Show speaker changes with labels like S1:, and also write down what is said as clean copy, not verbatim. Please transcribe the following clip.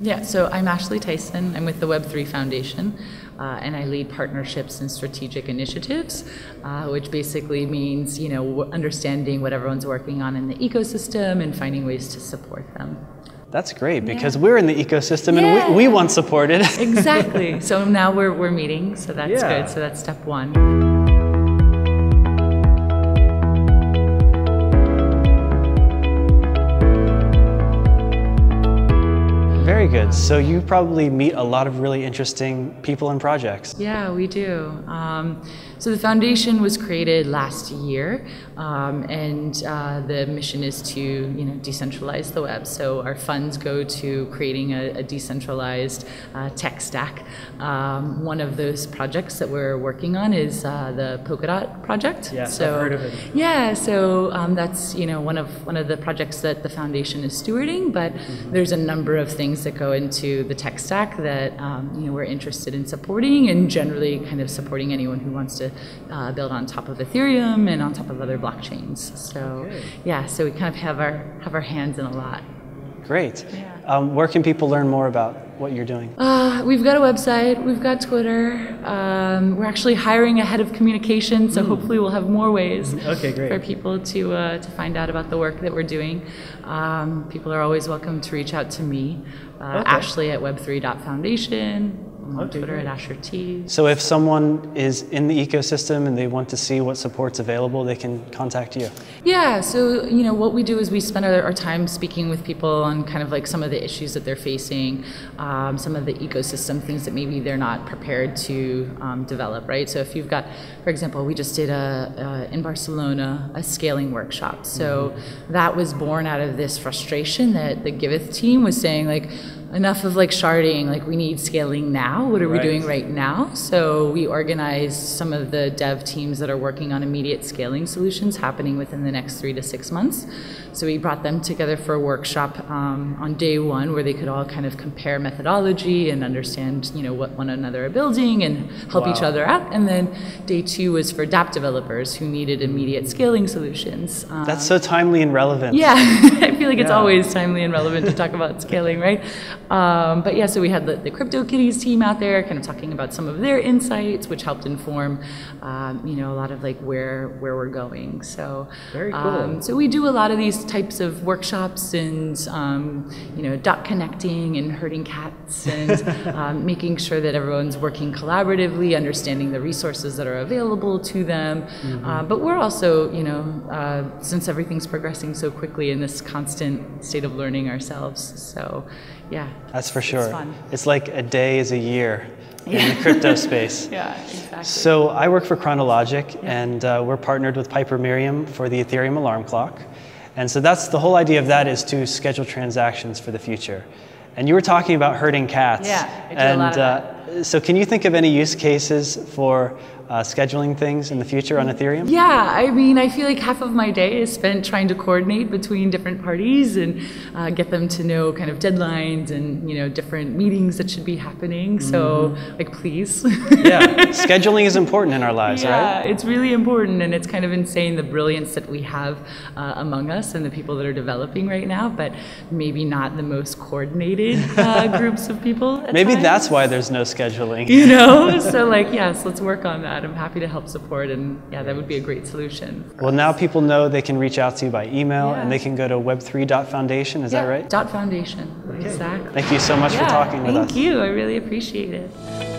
S1: Yeah, so I'm Ashley Tyson. I'm with the Web3 Foundation, and I lead partnerships and strategic initiatives, which basically means, understanding what everyone's working on in the ecosystem and finding ways to support them.
S2: That's great, because we're in the ecosystem and we want supported.
S1: Exactly. So now we're meeting, so that's good. So that's step one.
S2: Very good. So you probably meet a lot of really interesting people and projects.
S1: Yeah, we do. So the foundation was created last year, and the mission is to decentralize the web. So our funds go to creating a decentralized tech stack. One of those projects that we're working on is the Polkadot project.
S2: Yes,
S1: so,
S2: I've heard of it.
S1: Yeah, so that's one of the projects that the foundation is stewarding. But there's a number of things that go into the tech stack that we're interested in supporting, and generally kind of supporting anyone who wants to build on top of Ethereum and on top of other blockchains. So yeah, so we kind of have our hands in a lot.
S2: Great.
S1: Yeah.
S2: Where can people learn more about what you're doing?
S1: We've got a website, we've got Twitter. We're actually hiring a head of communication, so hopefully we'll have more ways for people to find out about the work that we're doing. People are always welcome to reach out to me, Ashley at web3.foundation. On Twitter at AsherT.
S2: So if someone is in the ecosystem and they want to see what support's available, they can contact you?
S1: Yeah, so what we do is we spend our time speaking with people on kind of like some of the issues that they're facing, some of the ecosystem things that maybe they're not prepared to develop, right? So if you've got, for example, we just did in Barcelona a scaling workshop. So that was born out of this frustration that the Giveth team was saying, like, enough of sharding, we need scaling now. What are we doing right now? So we organized some of the dev teams that are working on immediate scaling solutions happening within the next 3 to 6 months. So we brought them together for a workshop on day one where they could all kind of compare methodology and understand what one another are building and help each other out. And then day two was for dApp developers who needed immediate scaling solutions.
S2: That's so timely and relevant.
S1: Yeah, I feel like it's always timely and relevant to talk about scaling, right? But yeah, so we had the CryptoKitties team out there kind of talking about some of their insights, which helped inform, a lot of where we're going. So,
S2: very cool.
S1: So we do a lot of these types of workshops and, dot connecting and herding cats and making sure that everyone's working collaboratively, understanding the resources that are available to them. But we're also, since everything's progressing so quickly in this constant state of learning ourselves. So, yeah.
S2: That's for sure.
S1: It's fun.
S2: It's like a day is a year in the crypto space.
S1: Yeah, exactly.
S2: So I work for Chronologic, and we're partnered with Piper Miriam for the Ethereum alarm clock. And so that's the whole idea of that, is to schedule transactions for the future. And you were talking about herding cats.
S1: Yeah, I do a lot of that.
S2: So can you think of any use cases for scheduling things in the future on Ethereum?
S1: Yeah, I mean, I feel like half of my day is spent trying to coordinate between different parties and get them to know kind of deadlines and different meetings that should be happening. So, please.
S2: Yeah, scheduling is important in our lives, right?
S1: Yeah, it's really important, and it's kind of insane the brilliance that we have among us and the people that are developing right now, but maybe not the most coordinated groups of people.
S2: Maybe
S1: times.
S2: That's why there's no scheduling.
S1: So yes, let's work on that. I'm happy to help support, and yeah, that would be a great solution.
S2: Well, now people know they can reach out to you by email, and they can go to web3.foundation, is that right?
S1: .foundation, exactly.
S2: Thank you so much for talking with us.
S1: Thank you, I really appreciate it.